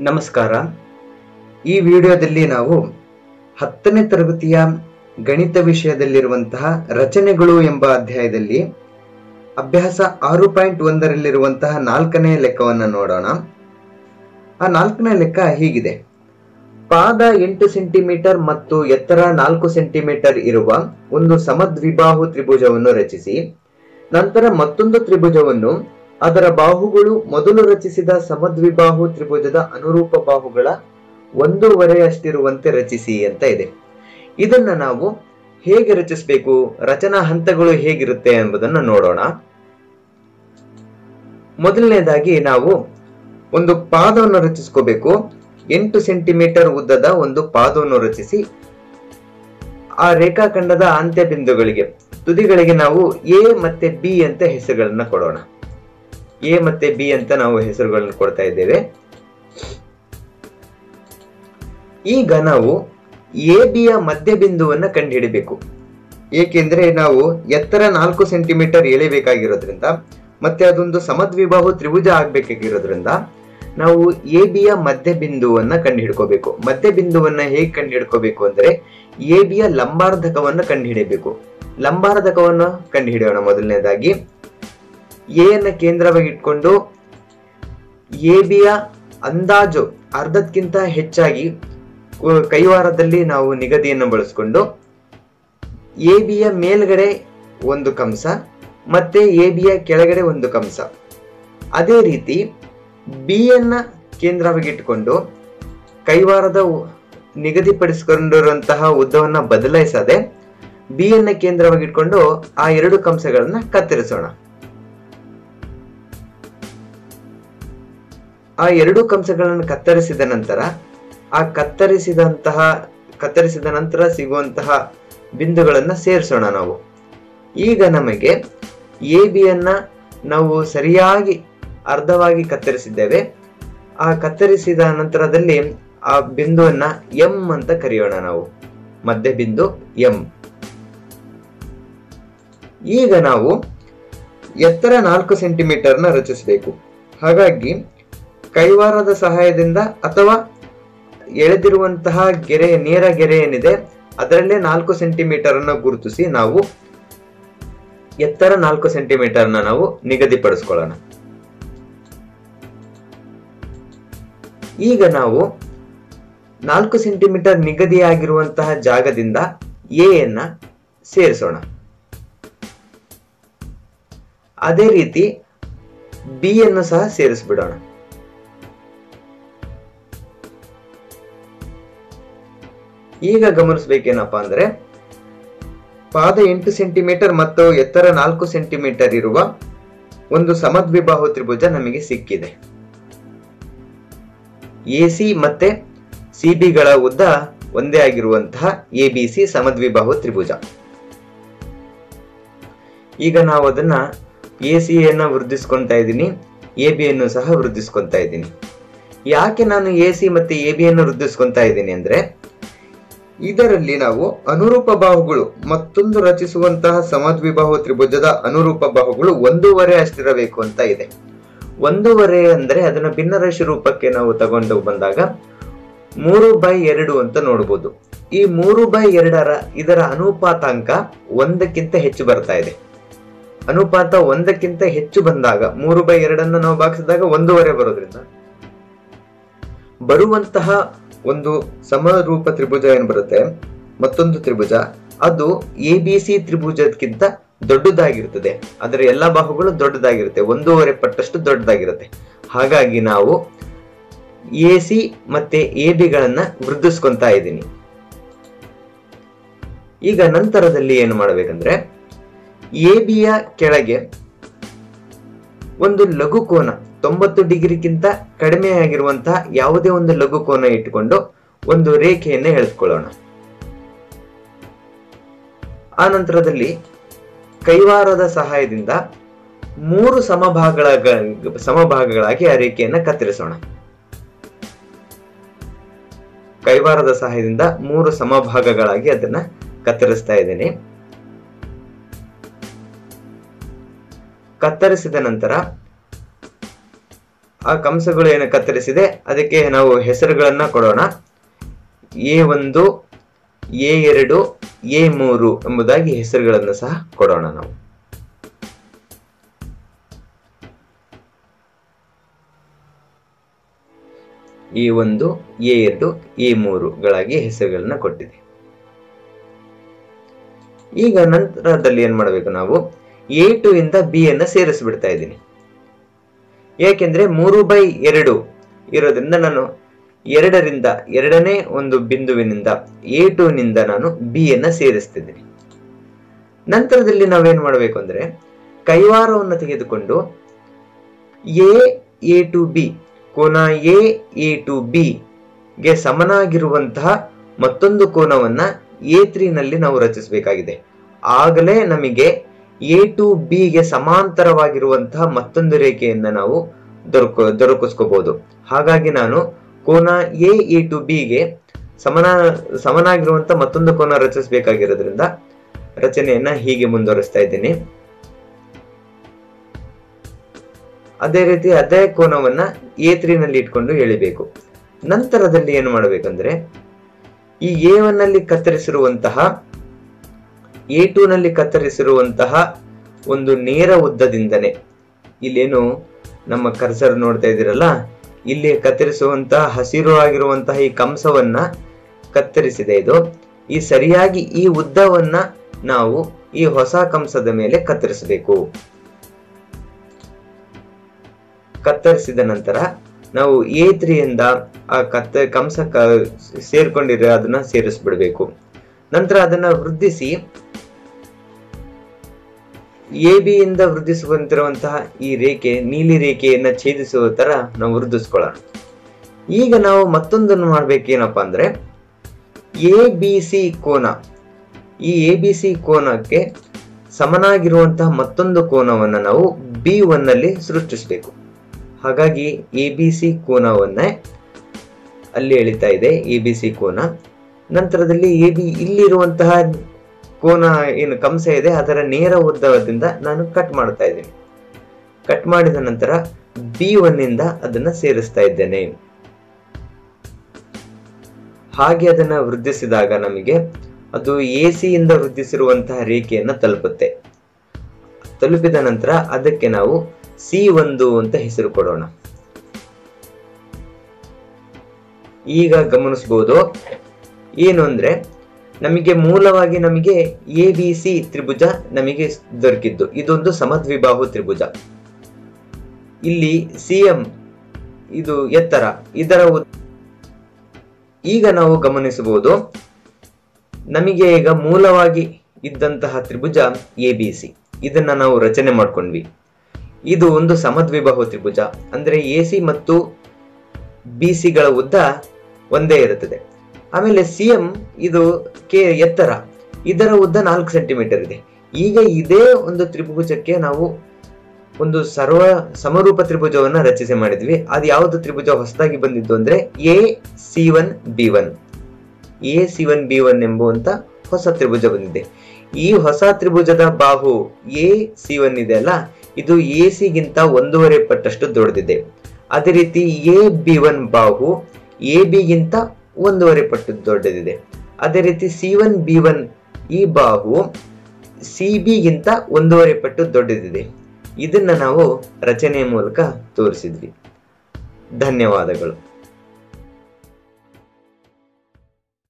ನಮಸ್ಕಾರ. ಈ ವಿಡಿಯೋದಲ್ಲಿ ನಾವು 10ನೇ ತರಗತಿಯ ಗಣಿತ ವಿಷಯದಲ್ಲಿರುವಂತಹ ರಚನೆಗಳು ಎಂಬ ಅಧ್ಯಾಯದಲ್ಲಿ ಅಭ್ಯಾಸ 6.1 ರಲ್ಲಿರುವಂತಹ 4ನೇ ಲೆಕ್ಕವನ್ನು ನೋಡೋಣ. ಆ 4ನೇ ಲೆಕ್ಕ ಹೀಗಿದೆ. ಪಾದ 8 ಸೆಂಟಿಮೀಟರ್ ಮತ್ತು ಎತ್ತರ 4 ಸೆಂಟಿಮೀಟರ್ ಇರುವ ಒಂದು ಸಮದ್ವಿಬಾಹು ತ್ರಿಭುಜವನ್ನು ರಚಿಸಿ, ನಂತರ ಮತ್ತೊಂದು ತ್ರಿಭುಜವನ್ನು ಅದರ ಬಾಹುಗಳು ಮೊದಲು ರಚಿಸಿದ ಸಮದ್ವಿಬಾಹು ತ್ರಿಭುಜದ ಅನುರೂಪ ಬಾಹುಗಳ 1/2 ಅಷ್ಟಿರುವಂತೆ ರಚಿಸಿ ಅಂತ ಇದೆ. ಇದನ್ನ ನಾವು ಹೇಗೆ ರಚಿಸಬೇಕು, ರಚನಾ ಹಂತಗಳು ಹೇಗಿರುತ್ತೆ ಎಂಬುದನ್ನು ನೋಡೋಣ. ಮೊದಲನೇದಾಗಿ ನಾವು ಒಂದು ಪಾದವನ್ನು ರಚಿಸ್ಕೋಬೇಕು. 8 ಸೆಂಟಿಮೀಟರ್ ಉದ್ದದ ಒಂದು ಪಾದವನ್ನು ರಚಿಸಿ, ಆ ರೇಖಾಖಂಡದ ಅಂತ್ಯ ಬಿಂದುಗಳಿಗೆ ತುದಿಗಳಿಗೆ ನಾವು ಎ ಮತ್ತೆ ಬಿ ಅಂತ ಹೆಸರುಗಳನ್ನ ಕೊಡೋಣ. ಎ ಮತ್ತೆ ಬಿ ಅಂತ ನಾವು ಹೆಸರುಗಳನ್ನು ಕೊಡ್ತಾ ಇದ್ದೇವೆ. ಈಗ ನಾವು ಎ ಬಿಯ ಮಧ್ಯ ಬಿಂದುವನ್ನ ಕಂಡುಹಿಡಿಬೇಕು. ಏಕೆಂದ್ರೆ ನಾವು ಎತ್ತರ 4 ಸೆಂಟಿಮೀಟರ್ ಎಳೆಬೇಕಾಗಿರೋದ್ರಿಂದ ಮತ್ತೆ ಅದೊಂದು ಸಮದ್ವಿಬಾಹು ತ್ರಿಭುಜ ಆಗ್ಬೇಕಾಗಿರೋದ್ರಿಂದ ನಾವು ಎ ಬಿಯ ಮಧ್ಯ ಬಿಂದುವನ್ನ ಕಂಡುಹಿಡ್ಕೋಬೇಕು. ಮಧ್ಯ ಬಿಂದುವನ್ನ ಹೇಗೆ ಕಂಡುಹಿಡ್ಕೋಬೇಕು ಅಂದ್ರೆ ಎ ಬಿಯ ಲಂಬಾರ್ಧಕವನ್ನ ಕಂಡುಹಿಡಿಯಬೇಕು. ಲಂಬಾರ್ಧಕವನ್ನು ಕಂಡುಹಿಡಿಯೋಣ. ಮೊದಲನೇದಾಗಿ ಎ ನ ಕೇಂದ್ರವಾಗಿ ಇಟ್ಕೊಂಡು ಎ ಬಿಯ ಅಂದಾಜು ಅರ್ಧಕ್ಕಿಂತ ಹೆಚ್ಚಾಗಿ ಕೈವಾರದಲ್ಲಿ ನಾವು ನಿಗದಿಯನ್ನು ಬಳಸಿಕೊಂಡು ಎ ಬಿಯ ಮೇಲ್ಗಡೆ ಒಂದು ಕಂಸ ಮತ್ತೆ ಎ ಬಿಯ ಕೆಳಗಡೆ ಒಂದು ಕಂಸ, ಅದೇ ರೀತಿ ಬಿ ಯನ್ನ ಕೇಂದ್ರವಾಗಿ ಇಟ್ಕೊಂಡು ಕೈವಾರದ ನಿಗದಿಪಡಿಸಿಕೊಂಡಿರುವಂತಹ ಉದ್ದವನ್ನ ಬದಲಾಯಿಸದೆ ಬಿ ಯನ್ನ ಕೇಂದ್ರವಾಗಿ ಇಟ್ಕೊಂಡು ಆ 2 ಕಂಸಗಳನ್ನ ಕತ್ತರಿಸೋಣ. ಆ 2 ಕಂಸಗಳನ್ನು ಕತ್ತರಿಸಿದ ನಂತರ ಆ ಕತ್ತರಿಸಿದ ನಂತರ ಸಿಗುವಂತಹ ಬಿಂದುಗಳನ್ನ ಸೇರಿಸೋಣ ನಾವು. ಈಗ ನಮಗೆ ಎ ಬಿಯನ್ನ ನಾವು ಸರಿಯಾಗಿ ಅರ್ಧವಾಗಿ ಕತ್ತರಿಸಿದ್ದೇವೆ. ಆ ಕತ್ತರಿಸಿದ ನಂತರದಲ್ಲಿ ಆ ಬಿಂದುವನ್ನ ಎಂ ಅಂತ ಕರೆಯೋಣ ನಾವು, ಮಧ್ಯ ಬಿಂದು ಎಂ. ಈಗ ನಾವು ಎತ್ತರ 4 ಸೆಂಟಿಮೀಟರ್ನ ರಚಿಸಬೇಕು. ಹಾಗಾಗಿ ಕೈವಾರದ ಸಹಾಯದಿಂದ ಅಥವಾ ಎಳೆದಿರುವಂತಹ ನೇರ ಗೆರೆ ಏನಿದೆ ಅದರಲ್ಲೇ 4 ಸೆಂಟಿಮೀಟರ್ ಅನ್ನು ಗುರುತಿಸಿ ನಾವು ಎತ್ತರ 4 ಸೆಂಟಿಮೀಟರ್ ನಾವು ನಿಗದಿಪಡಿಸ್ಕೊಳ್ಳೋಣ. ಈಗ ನಾವು 4 ಸೆಂಟಿಮೀಟರ್ ನಿಗದಿಯಾಗಿರುವಂತಹ ಜಾಗದಿಂದ ಎ ಯನ್ನ ಸೇರಿಸೋಣ. ಅದೇ ರೀತಿ ಬಿ ಯನ್ನು ಸಹ ಸೇರಿಸ್ಬಿಡೋಣ. ಈಗ ಗಮನಿಸಬೇಕೇನಪ್ಪಾ ಅಂದ್ರೆ ಪಾದ 8 ಸೆಂಟಿಮೀಟರ್ ಮತ್ತು ಎತ್ತರ 4 ಸೆಂಟಿಮೀಟರ್ ಇರುವ ಒಂದು ಸಮದ್ವಿಬಾಹು ತ್ರಿಭುಜ ನಮಗೆ ಸಿಕ್ಕಿದೆ. ಎಸಿ ಮತ್ತೆ ಸಿಬಿಗಳ ಉದ್ದ ಒಂದೇ ಆಗಿರುವಂತಹ ಎಬಿಸಿ ಸಮದ್ವಿಬಾಹು ತ್ರಿಭುಜ. ಈಗ ನಾವು ಅದನ್ನ ಎಸಿ ಯನ್ನ ವೃದ್ಧಿಸ್ಕೊಂತಾ ಇದ್ದೀನಿ, ಎ ಬಿ ಯನ್ನು ಸಹ ವೃದ್ಧಿಸ್ಕೊಂತಾ ಇದ್ದೀನಿ. ಯಾಕೆ ನಾನು ಎಸಿ ಮತ್ತೆ ಎ ಬಿ ಯನ್ನು ವೃದ್ಧಿಸ್ಕೊಂತಾ ಇದ್ದೀನಿ ಅಂದ್ರೆ ಇದರಲ್ಲಿ ನಾವು ಅನುರೂಪ ಬಾಹುಗಳು ಮತ್ತೊಂದು ರಚಿಸುವಂತಹ ಸಮದ್ವಿಬಾಹು ತ್ರಿಭುಜದ ಅನುರೂಪ ಬಾಹುಗಳು 1/2 ಅಷ್ಟಿರಬೇಕು ಅಂತ ಇದೆ. 1/2 ಅಂದ್ರೆ ಅದನ್ನ ಭಿನ್ನರಾಶಿ ರೂಪಕ್ಕೆ ನಾವು ತಗೊಂಡು ಬಂದಾಗ 3/2 ಅಂತ ನೋಡಬಹುದು. ಈ 3/2 ಇದರ ಅನುಪಾತಾಂಕ 1ಕ್ಕಿಂತ ಹೆಚ್ಚು ಬರ್ತಾ ಇದೆ. ಅನುಪಾತ 1ಕ್ಕಿಂತ ಹೆಚ್ಚು ಬಂದಾಗ 3/2 ನಾವು ಭಾಗಿಸಿದಾಗ 1/2 ಬರೋದ್ರಿಂದ ಬರುವಂತಹ ಒಂದು ಸಮರೂಪ ತ್ರಿಭುಜ ಏನ್ ಬರುತ್ತೆ, ಮತ್ತೊಂದು ತ್ರಿಭುಜ, ಅದು ಎ ಬಿ ಸಿ ತ್ರಿಭುಜಕ್ಕಿಂತ ದೊಡ್ಡದಾಗಿರುತ್ತದೆ. ಅದರ ಎಲ್ಲಾ ಬಾಹುಗಳು ದೊಡ್ಡದಾಗಿರುತ್ತೆ, 1/2 ಪಟ್ಟಷ್ಟು ದೊಡ್ಡದಾಗಿರುತ್ತೆ. ಹಾಗಾಗಿ ನಾವು ಎ ಸಿ ಮತ್ತೆ ಎ ಬಿಗಳನ್ನ ವೃದ್ಧಿಸ್ಕೊಂತಾ ಇದ್ದೀನಿ. ಈಗ ನಂತರದಲ್ಲಿ ಏನು ಮಾಡಬೇಕಂದ್ರೆ ಎ ಬಿಯ ಕೆಳಗೆ ಒಂದು ಲಘು ಕೋನ 90 ಡಿಗ್ರಿಗಿಂತ ಕಡಿಮೆ ಆಗಿರುವಂತಹ ಯಾವುದೇ ಒಂದು ಲಘು ಕೋನ ಇಟ್ಟುಕೊಂಡು ಒಂದು ರೇಖೆಯನ್ನು ಎಳೆದುಕೊಳ್ಳೋಣ. ಆ ನಂತರದಲ್ಲಿ ಕೈವಾರದ ಸಹಾಯದಿಂದ 3 ಸಮಭಾಗಗಳಾಗಿ ಆ ರೇಖೆಯನ್ನ ಕತ್ತರಿಸೋಣ. ಕೈವಾರದ ಸಹಾಯದಿಂದ 3 ಸಮಭಾಗಗಳಾಗಿ ಅದನ್ನ ಕತ್ತರಿಸ್ತಾ ಇದ್ದೇನೆ. ಕತ್ತರಿಸಿದ ನಂತರ ಆ ಕಂಸಗಳು ಏನು ಕತ್ತರಿಸಿದೆ ಅದಕ್ಕೆ ನಾವು ಹೆಸರುಗಳನ್ನ ಕೊಡೋಣ. A1, A2, A3 ಎಂಬುದಾಗಿ ಹೆಸರುಗಳನ್ನು ಸಹ ಕೊಡೋಣ ನಾವು. A1, A2, A3ಗಳಾಗಿ ಹೆಸರುಗಳನ್ನ ಕೊಟ್ಟಿದೆ. ಈಗ ನಂತರದಲ್ಲಿ ಏನ್ ಮಾಡಬೇಕು, ನಾವು A2 ಇಂದ B ಅನ್ನ ಸೇರಿಸ್ಬಿಡ್ತಾ ಇದ್ದೀನಿ. ಯಾಕೆಂದ್ರೆ 3/2 ಇರೋದ್ರಿಂದ ನಾನು ಎರಡನೇ ಒಂದು ಬಿಂದುವಿನಿಂದ A2 ನಿಂದ ನಾನು B ಅನ್ನ ಸೇರಿಸ್ತಿದ್ದೀನಿ. ನಂತರದಲ್ಲಿ ನಾವೇನ್ ಮಾಡಬೇಕು ಅಂದ್ರೆ ಕೈವಾರವನ್ನು ತೆಗೆದುಕೊಂಡು A to B, ಕೋನ A to B ಗೆ ಸಮನಾಗಿರುವಂತಹ ಮತ್ತೊಂದು ಕೋನವನ್ನ A3 ನಲ್ಲಿ ನಾವು ರಚಿಸಬೇಕಾಗಿದೆ. ಆಗಲೇ ನಮಗೆ A to B ಗೆ ಸಮಾಂತರವಾಗಿರುವಂತಹ ಮತ್ತೊಂದು ರೇಖೆಯನ್ನ ನಾವು ದೊರಕಿಸ್ಕೋಬಹುದು. ಹಾಗಾಗಿ ನಾನು ಕೋನ A to B ಗೆ ಸಮನಾಗಿರುವಂತಹ ಮತ್ತೊಂದು ಕೋನ ರಚಿಸಬೇಕಾಗಿರೋದ್ರಿಂದ ರಚನೆಯನ್ನ ಹೀಗೆ ಮುಂದುವರಿಸ್ತಾ ಇದ್ದೀನಿ. ಅದೇ ರೀತಿ ಅದೇ ಕೋನವನ್ನ A3 ನಲ್ಲಿ ಇಟ್ಕೊಂಡು ಎಳಿಬೇಕು. ನಂತರದಲ್ಲಿ ಏನು ಮಾಡಬೇಕಂದ್ರೆ ಈ A1 ನಲ್ಲಿ ಕತ್ತರಿಸಿರುವಂತಹ A2 ನಲ್ಲಿ ಕತ್ತರಿಸಿರುವಂತಹ ಒಂದು ನೇರ ಉದ್ದದಿಂದನೇ, ಇಲ್ಲೇನು ನಮ್ಮ ಕರ್ಸರ್ ನೋಡ್ತಾ ಇದ್ದೀರಲ್ಲ, ಇಲ್ಲಿ ಕತ್ತರಿಸುವಂತಹ ಹಸಿರು ಆಗಿರುವಂತಹ ಈ ಕಂಸವನ್ನ ಕತ್ತರಿಸಿದೆ ಇದು. ಈ ಸರಿಯಾಗಿ ಈ ಉದ್ದವನ್ನ ನಾವು ಈ ಹೊಸ ಕಂಸದ ಮೇಲೆ ಕತ್ತರಿಸಬೇಕು. ಕತ್ತರಿಸಿದ ನಂತರ ನಾವು A3 ಇಂದ ಆ ಕಂಸ ಸೇರ್ಕೊಂಡಿರೋ ಅದನ್ನ ಸೇರಿಸ್ಬಿಡ್ಬೇಕು. ನಂತರ ಅದನ್ನ ವೃದ್ಧಿಸಿ AB ಇಂದ ವೃದ್ಧಿಸುವಂತಿರುವಂತಹ ಈ ರೇಖೆ ನೀಲಿ ರೇಖೆಯನ್ನ ಛೇದಿಸುವ ತರ ನಾವು ವೃದ್ಧಿಸ್ಕೊಳ್ಳೋಣ. ಈಗ ನಾವು ಮತ್ತೊಂದನ್ನು ಮಾಡ್ಬೇಕೇನಪ್ಪಾ ಅಂದ್ರೆ ABC ಕೋನ, ಈ ABC ಕೋನಕ್ಕೆ ಸಮನಾಗಿರುವಂತಹ ಮತ್ತೊಂದು ಕೋನವನ್ನ ನಾವು B1 ನಲ್ಲಿ ಸೃಷ್ಟಿಸಬೇಕು. ಹಾಗಾಗಿ ABC ಕೋನವನ್ನೇ ಅಲ್ಲಿ ಎಳಿತಾ ಇದೆ, ABC ಕೋನ. ನಂತರದಲ್ಲಿ ಇಲ್ಲಿರುವಂತಹ ಕೋನ ಏನು ಕಂಸ ಇದೆ ಅದರ ನೇರ ಉದ್ದದಿಂದ ನಾನು ಕಟ್ ಮಾಡ್ತಾ ಇದ್ದೀನಿ. ಕಟ್ ಮಾಡಿದ ನಂತರ B1 ಇಂದ ಅದನ್ನ ಸೇರಿಸ್ತಾ ಇದ್ದೇನೆ. ಹಾಗೆ ಅದನ್ನ ವೃದ್ಧಿಸಿದಾಗ ನಮಗೆ ಅದು AC ಇಂದ ವೃದ್ಧಿಸಿರುವಂತಹ ರೇಖೆಯನ್ನ ತಲುಪುತ್ತೆ. ತಲುಪಿದ ನಂತರ ಅದಕ್ಕೆ ನಾವು C1 ಅಂತ ಹೆಸರು ಕೊಡೋಣ. ಈಗ ಗಮನಿಸಬಹುದು ಏನು ಅಂದ್ರೆ ನಮಗೆ ಮೂಲವಾಗಿ ನಮಗೆ ABC ತ್ರಿಭುಜ ನಮಗೆ ದೊರಕಿದ್ದು, ಇದೊಂದು ಸಮದ್ವಿಬಾಹು ತ್ರಿಭುಜ. ಇಲ್ಲಿ CM ಇದು ಎತ್ತರ, ಇದರ ಈಗ ನಾವು ಗಮನಿಸಬಹುದು ನಮಗೆ ಈಗ ಮೂಲವಾಗಿ ಇದ್ದಂತಹ ತ್ರಿಭುಜ ABC, ಇದನ್ನ ನಾವು ರಚನೆ ಮಾಡ್ಕೊಂಡ್ವಿ. ಇದು ಒಂದು ಸಮದ್ವಿಬಾಹು ತ್ರಿಭುಜ, ಅಂದ್ರೆ AC ಮತ್ತು BC ಗಳ ಉದ್ದ ಒಂದೇ ಇರುತ್ತದೆ. ಆಮೇಲೆ CM ಇದು ಎತ್ತರ, ಇದರ ಉದ್ದ 4 ಸೆಂಟಿಮೀಟರ್ ಇದೆ. ಈಗ ಇದೇ ಒಂದು ತ್ರಿಭುಜಕ್ಕೆ ನಾವು ಒಂದು ಸಮರೂಪ ತ್ರಿಭುಜವನ್ನ ರಚಿಸಿ ಮಾಡಿದ್ವಿ. ಅದು ಯಾವುದು ತ್ರಿಭುಜ ಹೊಸದಾಗಿ ಬಂದಿದ್ದು ಅಂದ್ರೆ AC1B1 ಎಂಬುವಂತ ಹೊಸ ತ್ರಿಭುಜ ಬಂದಿದೆ. ಈ ಹೊಸ ತ್ರಿಭುಜದ ಬಾಹು AC1 ಇದೆ ಅಲ್ಲ, ಇದು AC ಗಿಂತ 1.5 ಪಟ್ಟಷ್ಟು ದೊಡ್ಡದಿದೆ. ಅದೇ ರೀತಿ AB1 ಬಾಹು AB ಗಿಂತ 1.5 ಪಟ್ಟು ದೊಡ್ಡದಿದೆ. ಅದೇ ರೀತಿ C1B1 ಈ ಬಾಹು CB ಗಿಂತ 1.5 ಪಟ್ಟು ದೊಡ್ಡದಿದೆ. ಇದನ್ನ ನಾವು ರಚನೆಯ ಮೂಲಕ ತೋರಿಸಿದ್ವಿ. ಧನ್ಯವಾದಗಳು.